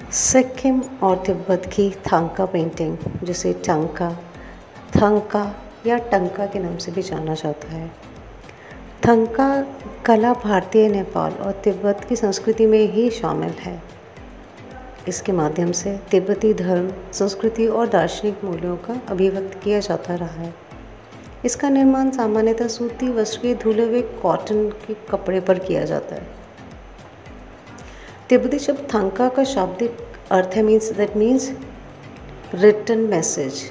सिक्किम और तिब्बत की थांका पेंटिंग, जिसे टंका, थंका या टंका के नाम से भी जाना जाता है। थंका कला भारतीय, नेपाल और तिब्बत की संस्कृति में ही शामिल है। इसके माध्यम से तिब्बती धर्म, संस्कृति और दार्शनिक मूल्यों का अभिव्यक्त किया जाता रहा है। इसका निर्माण सामान्यतः सूती वस्त्र के धुले हुए कॉटन के कपड़े पर किया जाता है। तिब्बती शब्द थंका का शाब्दिक अर्थ है मीन्स रिटन मैसेज।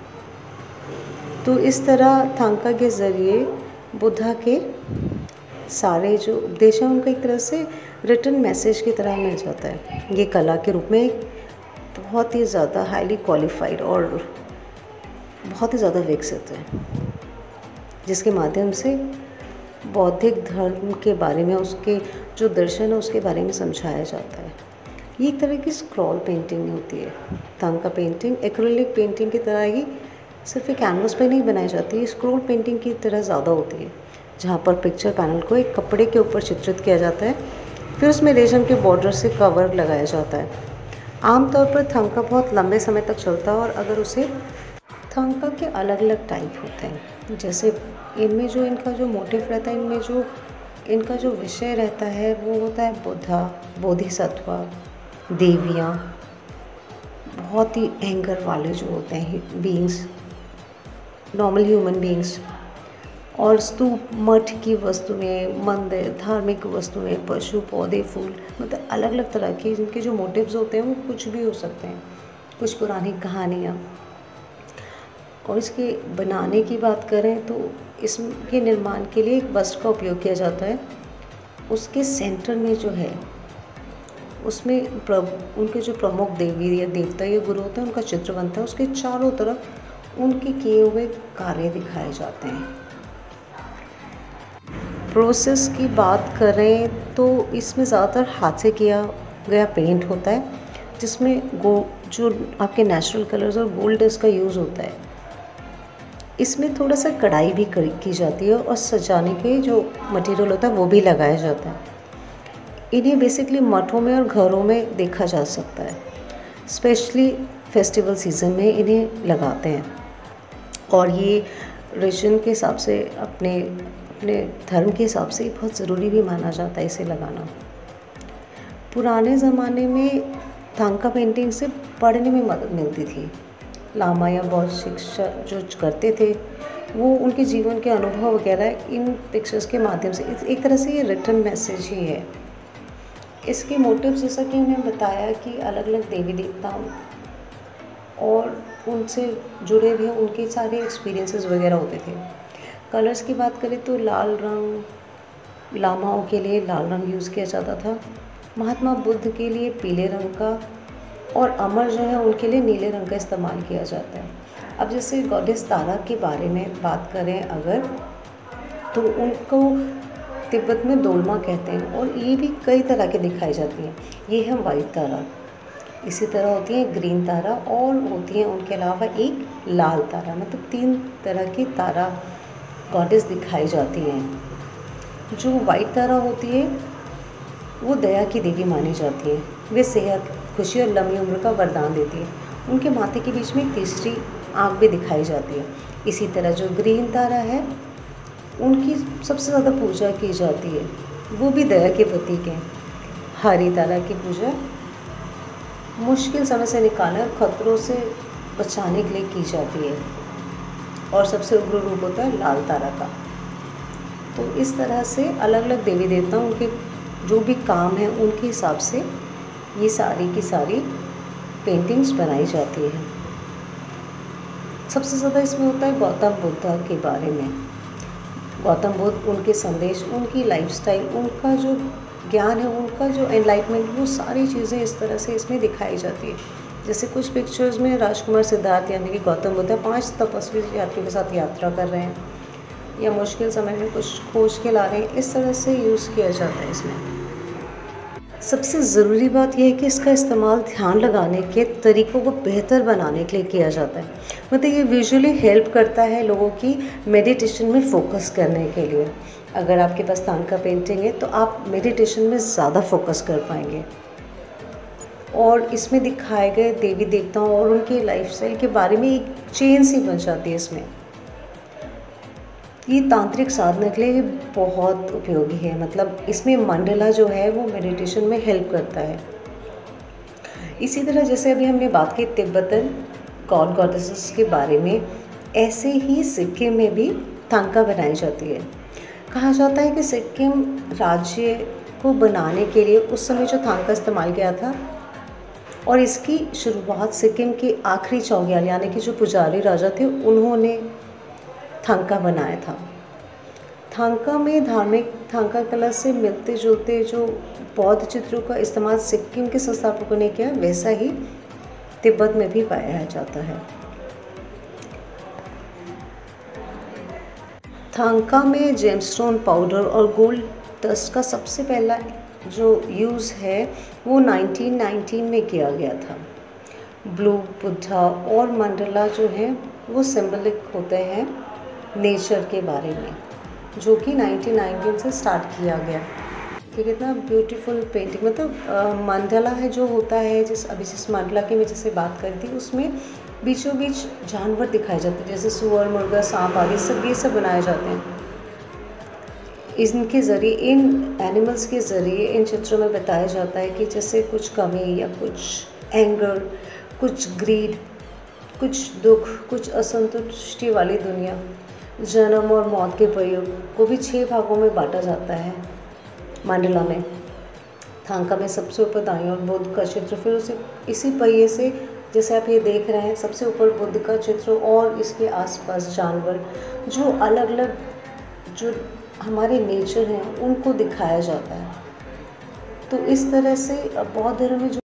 तो इस तरह थंका के ज़रिए बुद्धा के सारे जो उपदेश हैं उनका एक तरह से रिटन मैसेज की तरह मिल जाता है। ये कला के रूप में एक बहुत ही ज़्यादा हाईली क्वालिफाइड और बहुत ही ज़्यादा विकसित है, जिसके माध्यम से बौद्धिक धर्म के बारे में, उसके जो दर्शन है उसके बारे में समझाया जाता है। ये एक तरह की स्क्रॉल पेंटिंग होती है। थंका पेंटिंग एक्रिलिक पेंटिंग की तरह ही सिर्फ एक कैनवस पे नहीं बनाई जाती है, स्क्रॉल पेंटिंग की तरह ज़्यादा होती है, जहाँ पर पिक्चर पैनल को एक कपड़े के ऊपर चित्रित किया जाता है, फिर उसमें रेशम के बॉर्डर से कवर लगाया जाता है। आमतौर पर थंका बहुत लंबे समय तक चलता है और अगर उसे थंका के अलग अलग टाइप होते हैं, जैसे इनमें जो इनका जो मोटिव रहता है, इनमें जो इनका जो विषय रहता है वो होता है बुद्धा, बोधिसत्व, देवियाँ, बहुत ही एंगर वाले जो होते हैं बीइंग्स, नॉर्मल ह्यूमन बीइंग्स, और स्तूप, मठ की वस्तुएं, मंदिर, धार्मिक वस्तुएं, पशु, पौधे, फूल, मतलब अलग अलग तरह के इनके जो मोटिव्स होते हैं वो कुछ भी हो सकते हैं, कुछ पुरानी कहानियाँ। और इसके बनाने की बात करें तो इसके निर्माण के लिए एक वस्त्र का उपयोग किया जाता है। उसके सेंटर में जो है उसमें उनके जो प्रमुख देवी या देवता या गुरु होते हैं उनका चित्र बनता है। उसके चारों तरफ उनके किए हुए कार्य दिखाए जाते हैं। प्रोसेस की बात करें तो इसमें ज़्यादातर हाथ से किया गया पेंट होता है, जिसमें जो आपके नेचुरल कलर्स और गोल्ड इसका यूज़ होता है। इसमें थोड़ा सा कढ़ाई भी की जाती है और सजाने के जो मटेरियल होता है वो भी लगाया जाता है। इन्हें बेसिकली मठों में और घरों में देखा जा सकता है, स्पेशली फेस्टिवल सीज़न में इन्हें लगाते हैं। और ये रिलीजन के हिसाब से, अपने धर्म के हिसाब से बहुत ज़रूरी भी माना जाता है इसे लगाना। पुराने ज़माने में थंका पेंटिंग से पढ़ने में मदद मिलती थी। लामा या बौद्ध शिक्षा जो करते थे वो उनके जीवन के अनुभव वगैरह इन पिक्चर्स के माध्यम से, एक तरह से ये रिटन मैसेज ही है। इसके मोटिव्स, जैसा कि उन्हें बताया कि अलग अलग देवी देवताओं और उनसे जुड़े हुए उनके सारे एक्सपीरियंसेस वगैरह होते थे। कलर्स की बात करें तो लाल रंग, लामाओं के लिए लाल रंग यूज़ किया जाता था, महात्मा बुद्ध के लिए पीले रंग का, और अमर जो है उनके लिए नीले रंग का इस्तेमाल किया जाता है। अब जैसे गॉडेस तारा के बारे में बात करें अगर, तो उनको तिब्बत में दोलमा कहते हैं और ये भी कई तरह के दिखाई जाती हैं। ये है वाइट तारा, इसी तरह होती है ग्रीन तारा, और होती है उनके अलावा एक लाल तारा। मतलब 3 तरह की तारा गॉडेस दिखाई जाती हैं। जो वाइट तारा होती है वो दया की देवी मानी जाती है। वे सेहत, खुशी और लंबी उम्र का वरदान देती है। उनके माथे के बीच में एक तीसरी आँख भी दिखाई जाती है। इसी तरह जो ग्रीन तारा है उनकी सबसे ज़्यादा पूजा की जाती है, वो भी दया के प्रतीक हैं। हरी तारा की पूजा मुश्किल समय से निकालने और खतरों से बचाने के लिए की जाती है, और सबसे उग्र रूप होता है लाल तारा का। तो इस तरह से अलग अलग देवी देवता, उनके जो भी काम है उनके हिसाब से ये सारी की सारी पेंटिंग्स बनाई जाती है। सबसे ज़्यादा इसमें होता है गौतम बुद्ध के बारे में। गौतम बुद्ध, उनके संदेश, उनकी लाइफस्टाइल, उनका जो ज्ञान है, उनका जो एनलाइटमेंट, वो सारी चीज़ें इस तरह से इसमें दिखाई जाती है। जैसे कुछ पिक्चर्स में राजकुमार सिद्धार्थ यानी कि गौतम बुद्ध 5 तपस्वी यात्रियों के साथ यात्रा कर रहे हैं या मुश्किल समय में कुछ खोज के ला रहे हैं। इस तरह से यूज़ किया जाता है इसमें। सबसे ज़रूरी बात यह है कि इसका इस्तेमाल ध्यान लगाने के तरीक़ों को बेहतर बनाने के लिए किया जाता है। मतलब ये विजुअली हेल्प करता है लोगों की मेडिटेशन में फ़ोकस करने के लिए। अगर आपके पास थंका पेंटिंग है तो आप मेडिटेशन में ज़्यादा फोकस कर पाएंगे। और इसमें दिखाए गए देवी देवताओं और उनके लाइफस्टाइल के बारे में एक चेन सी बन जाती है इसमें। ये तांत्रिक साधना के लिए बहुत उपयोगी है, मतलब इसमें मंडला जो है वो मेडिटेशन में हेल्प करता है। इसी तरह जैसे अभी हमने बात की तिब्बतन गॉड गॉडेसेस के बारे में, ऐसे ही सिक्किम में भी थांका बनाई जाती है। कहा जाता है कि सिक्किम राज्य को बनाने के लिए उस समय जो थांका इस्तेमाल किया था, और इसकी शुरुआत सिक्किम के आखिरी चौग्याल यानी कि जो पुजारी राजा थे उन्होंने थांका बनाया था। थांका में धार्मिक थांका कला से मिलते जुलते जो बौद्ध चित्रों का इस्तेमाल सिक्किम के संस्थापकों ने किया, वैसा ही तिब्बत में भी पाया जाता है। थांका में जेमस्टोन पाउडर और गोल्ड डस्ट का सबसे पहला जो यूज़ है वो 1919 में किया गया था। ब्लू बुद्धा और मंडला जो है वो सिंबलिक होते हैं नेचर के बारे में, जो कि 1919 से स्टार्ट किया गया। कि कितना ब्यूटीफुल पेंटिंग, मतलब मंडला है जो होता है, जिस मंडला की मैं जैसे बात करी थी, उसमें बीचों बीच जानवर दिखाए जाते हैं, जैसे सुअर, मुर्गा, सांप आदि सब, ये सब बनाए जाते हैं। इनके ज़रिए, इन एनिमल्स के ज़रिए इन चित्रों में बताया जाता है कि जैसे कुछ कमी या कुछ एंगर, कुछ ग्रीड, कुछ दुख, कुछ असंतुष्टि वाली दुनिया। जन्म और मौत के प्रयोग को भी 6 भागों में बांटा जाता है मंडला में। थांका में सबसे ऊपर दाईं ओर बुद्ध का चित्र, फिर उसे इसी पहिए से जैसे आप ये देख रहे हैं सबसे ऊपर बुद्ध का चित्र और इसके आसपास जानवर, जो अलग अलग जो हमारे नेचर हैं उनको दिखाया जाता है। तो इस तरह से बौद्ध धर्म में जो